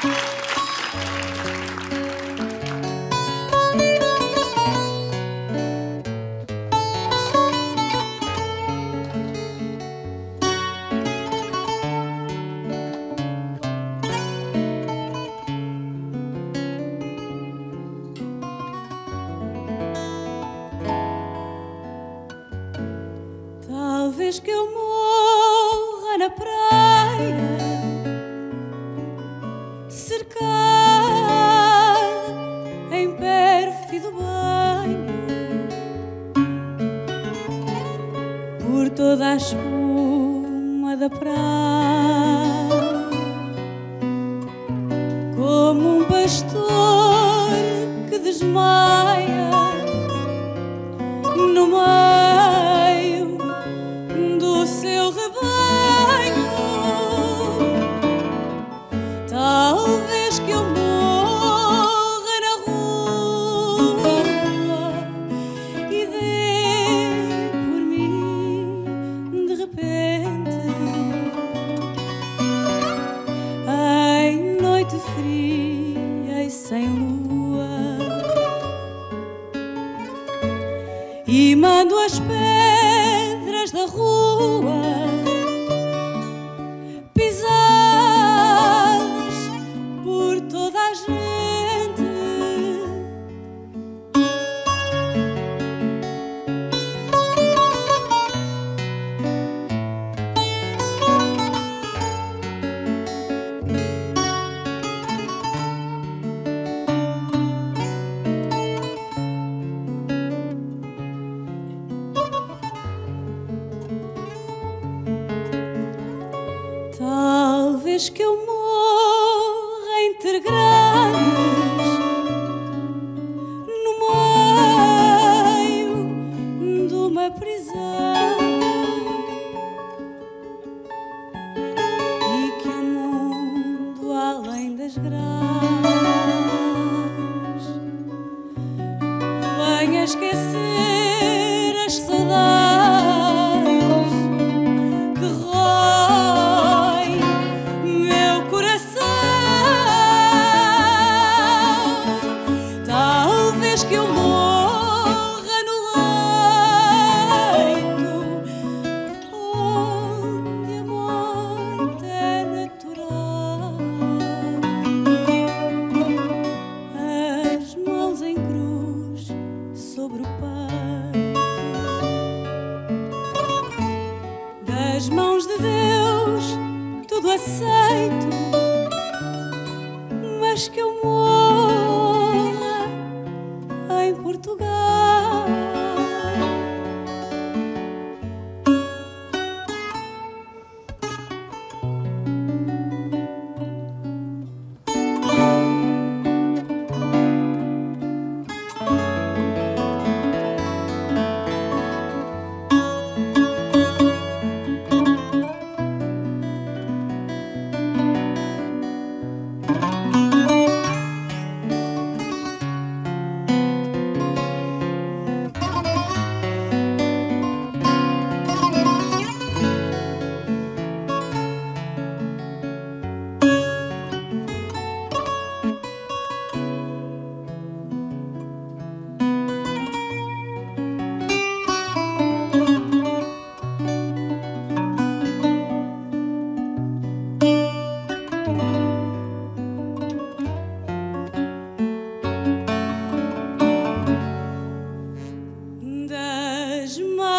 Talvez que eu morra na praia, cercada em pérfido banho, por toda a espuma da praia, como um pastor que desmaia no meio do seu rebanho. Talvez que eu morra na rua e dê por mim de repente, em noite fria e sem lua, e mando as pedras da rua pisadas por toda a gente. Talvez que eu morra entre grades, no meio de uma prisão, e que o mundo além das grades venha esquecer as saudades que roem meu coração. Talvez que eu morra no leito onde a morte é natural, as mãos em cruz sobre o peito, das mãos de Deus tudo aceito, mas que eu morra em Portugal. Das mãos